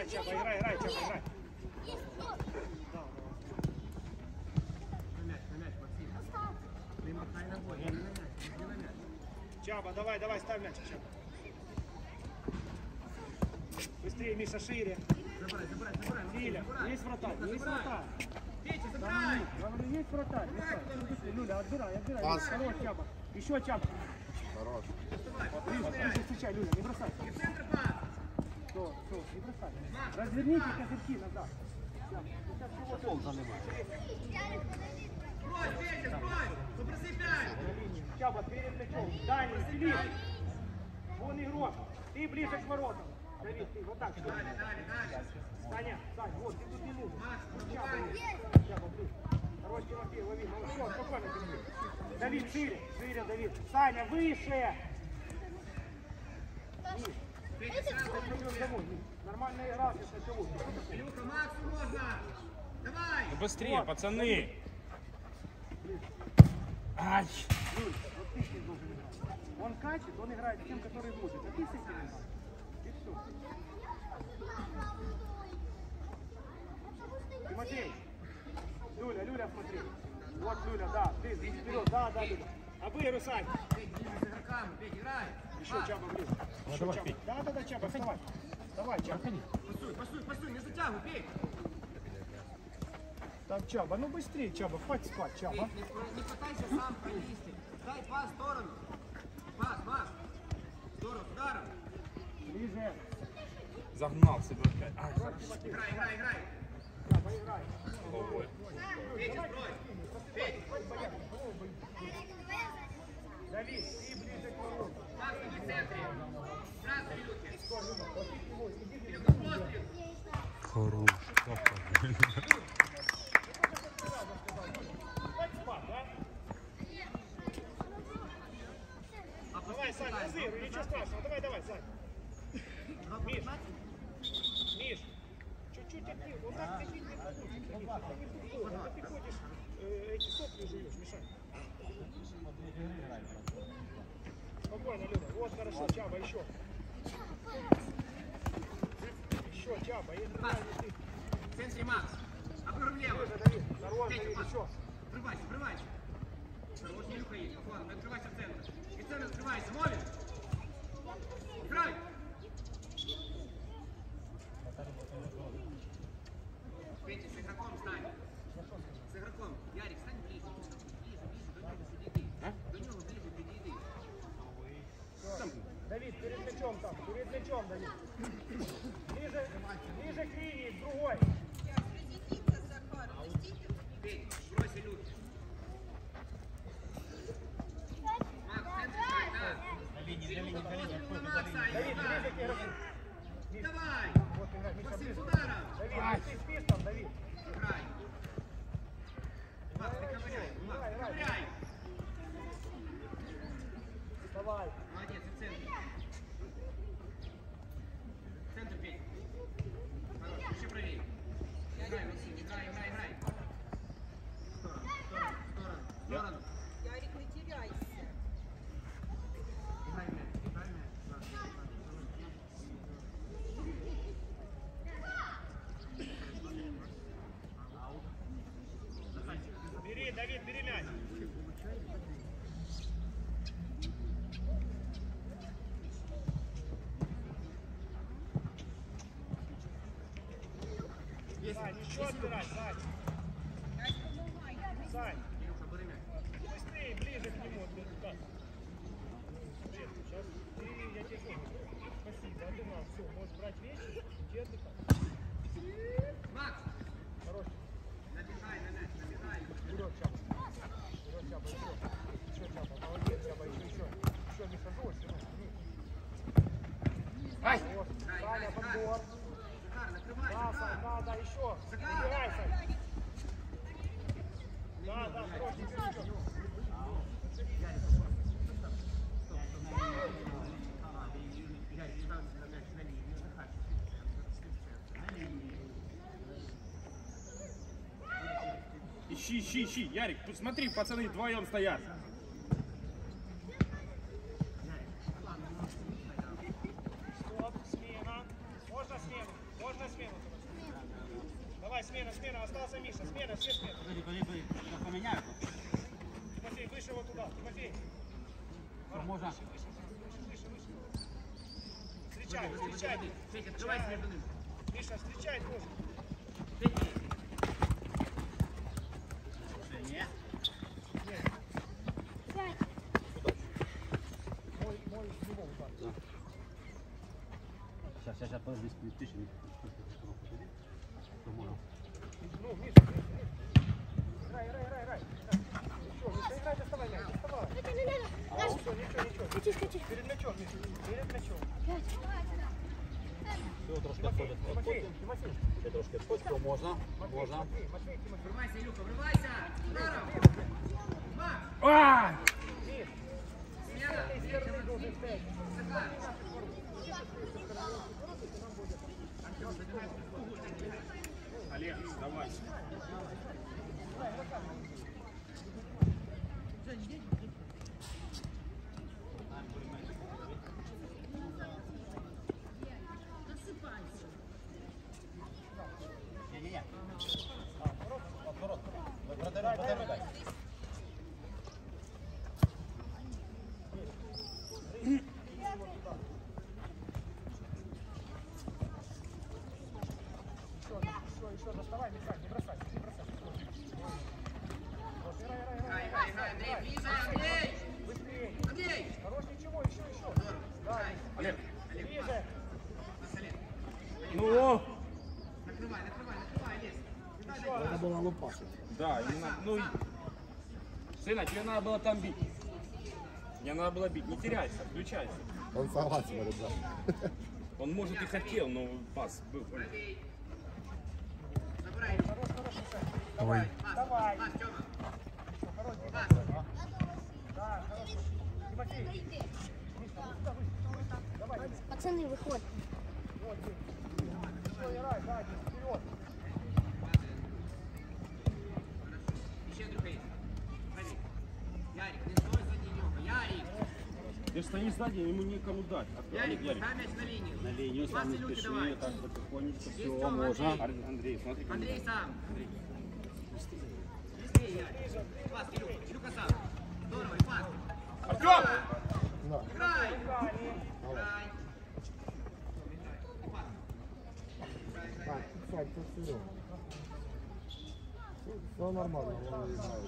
Чаба, играй, Чаба, играй. Чаба, давай, ставь мяч, Чаба. Быстрее, Миша, шире. Забирай. Филя, есть вратарь, есть вратарь. Петя, забирай. Говорю, есть вратарь. Люля, отбирай. Хорош, Чаба. Еще Чаба. Хорош. Ближе встречай, Люля, не бросай. И центр пас. Все, не бросай. Разверните козырьки назад. Пол занимай. Брось, Петя, брось. Попроси 5. Чаба, перед мячом. Дальний, Филипп. Вон игрок. Ты ближе к воротам. Давид, ты вот так. Дали. Саня, Сань, вот, ты тут не нужен. Макс, Чаба, ближе. Хорош, Тимофей, лови. Молодец, спокойно, Тимофей. Давид, шире, Давид. Саня, выше. Петя, сразу Домой, нормальная игра, сейчас началось. Илюха, Максу можно. Давай. Ну быстрее, пацаны. Ай. Люль, вот ты с ним должен играть. Он катит, он играет с тем, который будет. А ты с этим играешь. И все. Тимофей. Люля, смотри. Вот Люля, да. Ты вперед, да, Люля. Обыгрывай, Сань. Петь, ближе с игроками. Петь, играй. Еще Чаба ближе. Еще давай, Чаба. Петь. Да, Чаба, вставай. Давай, Чаба. Пасуй, не затягивай, Петь. Так, Чаба, ну быстрее, Чаба, хватит спать, Чаба. Петь, не пытайся сам провести. Дай пас в сторону. Пас. Здорово, с ударом. Ближе. Загнал себя опять. Ай, хорошо. Играй. Чаба, играй. Головой. Петя, сброй. Петь. Давид, ты ближе к воротам. Макс, ты в центре. Сразу, Илюхи. Илюха, смотрит. Хорош. Давай, Сань, разыгрывай, ничего страшного. Давай, Сань. Миш, чуть-чуть активно. Вот так ходить не получится. Это не футбол, это ты ходишь, эти сопли жуешь, Мишань. Спокойно, Люда. Вот, хорошо, Чаба, еще. Еще, Чаба, если ты. В центре Макс. Обрыв влево. Ближе, Давид. Здорово, Петя, Давид, пас. еще. Открывайся. Хорош, Илюха есть. Ладно, открывайся в центр. И в центр открывайся. Вовин. Играй. Петя, с игроком стань. С игроком. Ярик, стань ближе. До него ближе подойди. Давид, перед мячом там, Давид. Ближе к линии, другой. Петь, брось Илюхи. Макс, в центре стань, да. Илюха, после Макса. Давид, ближе к игроку. Давай. Вот играй, Миша, Максим, с ближе. ударом. Давид, ты спишь там, Давид. Играй. Макс, ты ковыряй. Макс, ты ковыряй. Давай. Молодец, и в центре. В центр, Петь. Хорош, еще правее. Играй, Максим, играй. В сторону. Ярик, не теряйся. Играй мяч. Бери, Давид, бери мяч. Сань, еще отбирай, Сань. Сань, Илюха, бери мяч. быстрее, ближе к нему. Так. Сейчас, я тебе говорю. Спасибо, отдыхал. Все, можешь брать вещи, иди отдыхать. Макс, Хорош. набегай на мяч, набегай. Вперед, Чаба. Еще Чаба. Молодец, Чаба, еще. Еще, Миша, жестче. Ай! Вот. Саня, подбор. Захар, накрывай, Да, Захар. Сань, да, еще. Захар. Убирай, Сань. Да, хорош, еще. Ищи. Ярик, посмотри, пацаны вдвоем стоят. Стоп, смена. Можно смену. Миша, Миша, смена, все смена. Подожди, я поменяю. Тимофей, выше вот туда, Тимофей. Можно. Выше. Встречай. Петя, открывайся между ними. Миша, встречай тоже. Петя. Нет. Мой с него удар. Сейчас, подожди, тысячу. Ну, Миша, играй. Ничего, Миша, играй, доставай мяч, доставай. Ничего. Перед мячом, Миша, перед мячом. Все, трошки отходит. Тимофей. Ще трошки відходить. Можна. Матвей. Врывайся, Илюха, врывайся! Здорово! Макс! А! Миш, Смена! с этой стороны должен стоять. Олег, давай. Не. Отворот. Вратарю дай. Еще, доставай, Миша, не бросай. Вот, играй. Играй, Андрей, ближе, Андрей! Быстрее. Андрей! Хорош, ничего, еще. Да, Олег. ближе. Олег, Ну, накрывай, Олег! Это была лупаша. да, не надо. Ну, сына, тебе надо было там бить. Мне надо было бить. Не теряйся, включайся. Он согласен, ребят. Он, может, и хотел, но пас был. Забирай! Хорош, Миша. Ой. Давай. Пас, Тёма! Хорош. Пас! Да, хорош. Тимофей. Миша, вот сюда, выше. Давай. Пацаны, выходят. Вот здесь. Все, играй, сзади, вперед. Еще Андрюха есть. Смотри. Ярик, не стой сзади Илюха. Ярик! Ты стоишь сзади, ему некому дать. Ярик, Ярик. поставь мяч на линию. На линию Пас сам не Илюхе спеши, давай. так потихонечку. Есть Все, Тёма, можно. Андрей, смотри. как Андрей он- сам. Быстрее, Ярик. Пас, Илюха. Илюха сам. Здорово, и пас. Артём! Играй! Играли. Играй! И пас. Так, Сань, тут все. Все нормально, он играет.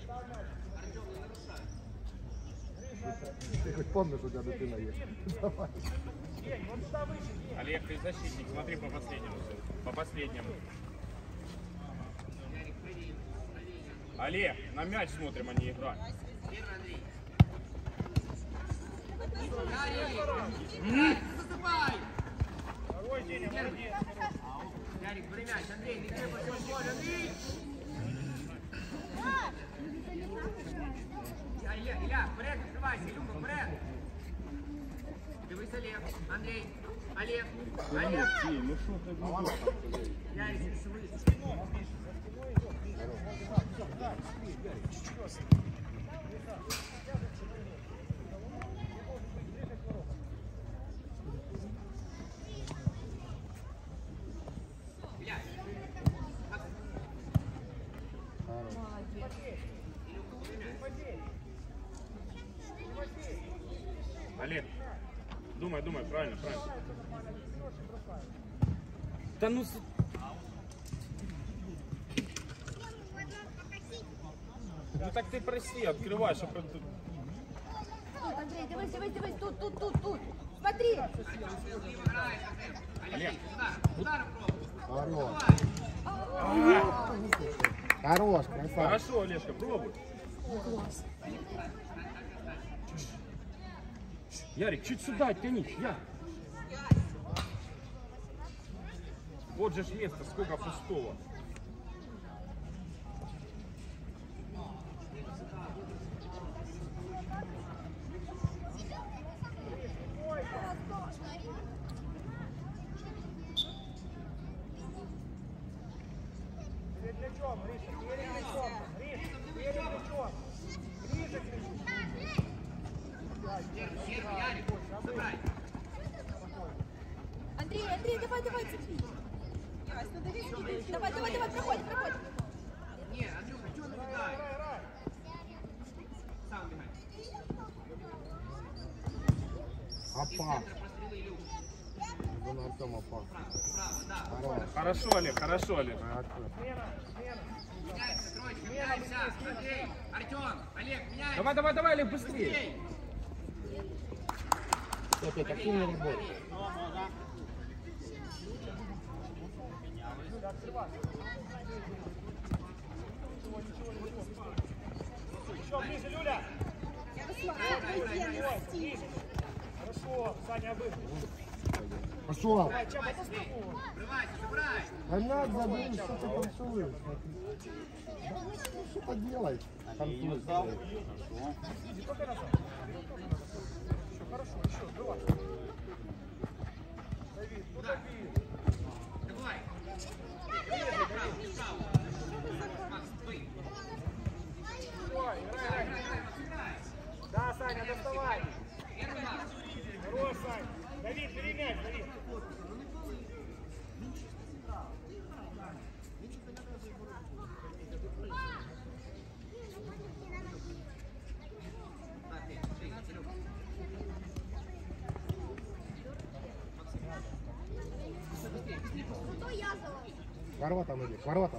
Ты хоть помнишь, у тебя дитина есть? Давай. День, вот сюда выше, день. Олег, ты защитник, смотри по последнему. По последнему. Ярик, прыгай. Олег, на мяч смотрим, а не играем. Первый Андрей. Ярик! Засыпай! Второй день, молодец. Ярик, бери мяч. Андрей, не требуй всего поля. Андрей! Илья, вперед, открывайся. Илюха, вперед! Дивись, Олег. Андрей. Олег. Олег. Тимофей, ну что ты будешь? Ярик, спеши. Илья. Олег, думай, правильно. Да ну... Ну так ты проси, открывай, чтобы... Тут, Андрей, давай, тут. Смотри. Олег, Ударом пробуй. Хорош. Хорош, красавчик. хорошо, Олежка, пробуй. Ярик, чуть сюда тянись, я. Вот же ж место, сколько пустого. Перед мячом, Гриша, перед мячом. Гриша, перед мячом. Ближе к мячу. Первый, Ярик. Забирай. Андрей, давай, цепи. Давай, проходи. Опа. Вон Артем опа. Хорош. Хорошо, Олег, хорошо, Олег. Меняемся, троечка, меняемся. Андрей, Артем, Олег, меняемся. Давай, давай, давай, Олег, быстрее. Быстрей. Опять активная работа. Еще ближе, Люля. Хорошо, Саня, обыгрывай. Пошел. Давай, Чаба, это с тобой. Врывайся, забирай. Коньяк забери, что ты танцуешь? Ну что поделать? Танцуешь. Иди только назад. Еще хорошо, еще, давай. Давид, ну Давид. Давай. Право. Макс, твои. Давай, играй, играй. Да, Саня, доставай. Первый Макс. Хорош, Саня. Давид, бери мяч, Давид. К воротам иди, к воротам.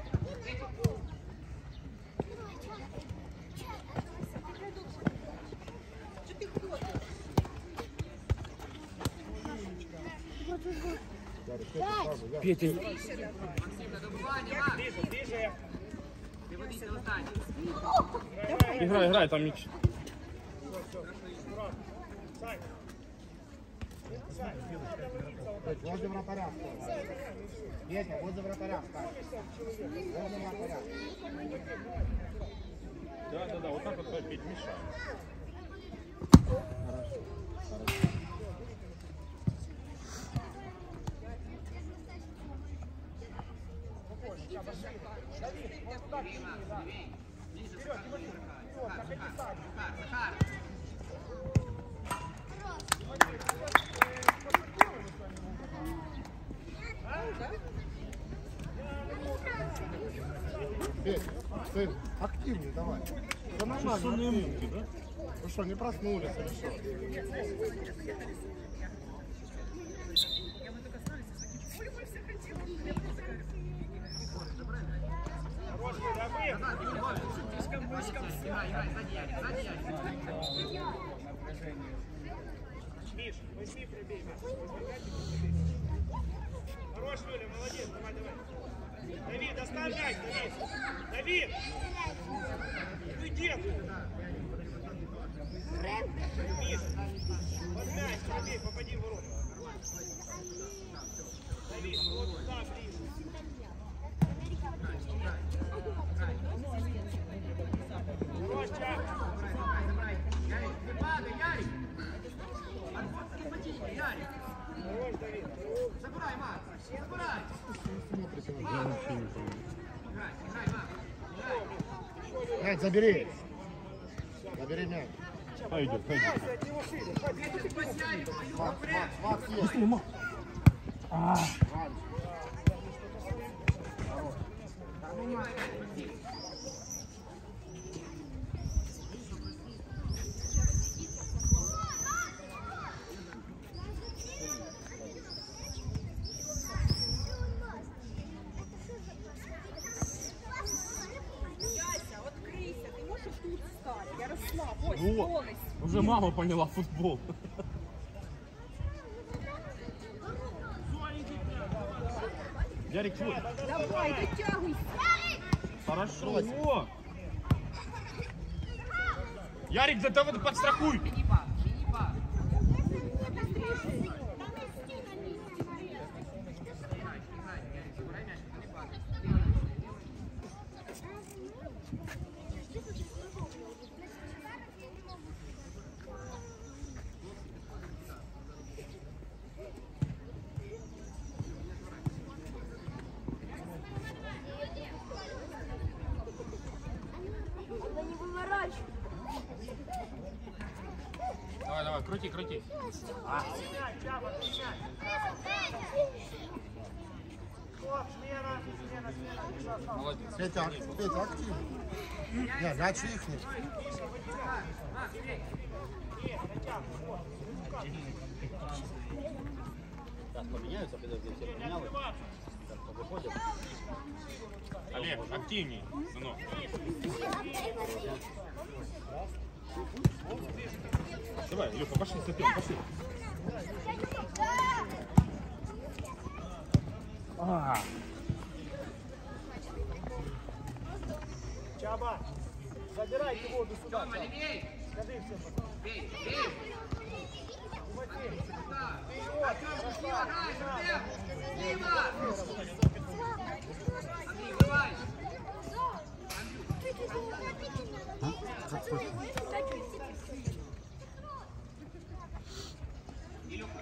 Ярик, это сразу, Ярик. Петя, Максим, на добывание, Макс. Ближе, ближе. Ты вот здесь достань. играй, играй, там мячик. Саня. Саня, Возле вратаря вставай. Петя, возле вратаря вставай. Возле вратаря. Да, да, да, вот так вот Петь мешает. Захар. Петя, сын, активнее давай. Да нормально, активнее. Ну что, не проснулись или что? хорош, Люля, Играй, сзади Ярик. Миш, возьми, прибей мяч. Хорош, Люля, молодец, давай, давай. Давид, доставь мяч, Давид. Давид! Ну где ты? Миш, под мяч, пробей, попади в ворота. Давид, вот туда ближе. Хорош, Чак. Ярик, не падай, Ярик. Отбор не потихи, Ярик. Хорош, Давид. Забирай, Макс. Забирай. Смотрите, вот я вообще не понимаю. Играй, Макс. Мяч забери. Забери мяч. Пойдет, пойдет. От него шире. Хватит. Спать Ярику. Макс, Макс, есть. Яся, открийся, ти можеш тут стати. Ярослав, ось Вот, повністю. уже мама поняла футбол. Ярик, твой. Давай, дотягуйся. Хорошо. О! Ярик, да давай подстрахуй. Мини-пас, мини-пас. Забирай мяч, мини-пас. Да не выворачивай. Давай, давай, крути, крути. Стоп, смена. Смена. Молодец. Петя, Петя, активнее. Не, мяч ихний. Макс, бей. Нет, натягивай. Вот. Зараз поміняються, підожди, всі поміняли. Так, повиходять. Олег, активней, сынок. Давай, Илюха, пошли, сопел, пошли. Чаба, забирайте воду сюда. Тёма, левей! Скажи всем. Бей, бей! Да. Артём, слева играешь, Артём! Слева! Андрей, вырывай! Илюха.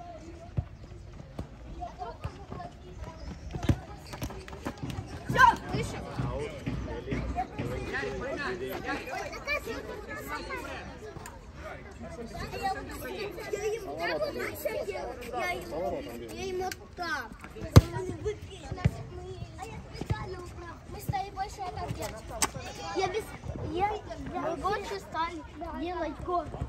Ярик, поймай! Ярик! Я ему так. Мы стали больше это делать. Я больше стали делать гол.